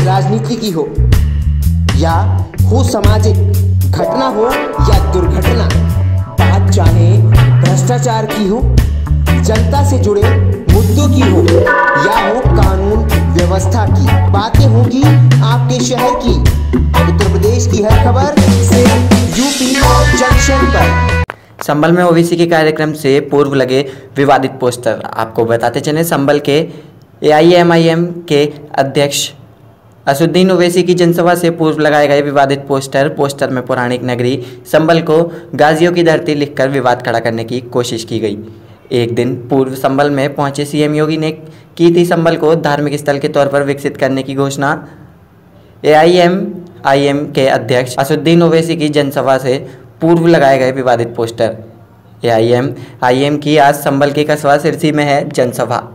राजनीति की हो या हो सामाजिक घटना हो या दुर्घटना, बात चाहे भ्रष्टाचार की हो, जनता से जुड़े मुद्दों की हो या हो कानून व्यवस्था की, बातें होंगी आपके शहर की। उत्तर प्रदेश की हर खबर सिर्फ यूपी जंक्शन पर। संभल में ओबीसी के कार्यक्रम से पूर्व लगे विवादित पोस्टर। आपको बताते चले, संभल के एआईएमआईएम के अध्यक्ष असुद्दीन ओवैसी की जनसभा से पूर्व लगाए गए विवादित पोस्टर में पौराणिक नगरी संभल को गाजियों की धरती लिखकर विवाद खड़ा करने की कोशिश की गई। एक दिन पूर्व संभल में पहुंचे सीएम योगी ने की थी संभल को धार्मिक स्थल के तौर पर विकसित करने की घोषणा। एआईएमआईएम के अध्यक्ष असुद्दीन ओवैसी की जनसभा से पूर्व लगाए गए विवादित पोस्टर। एआईएमआईएम की आज संभल के कस्बा सिरसी में है जनसभा।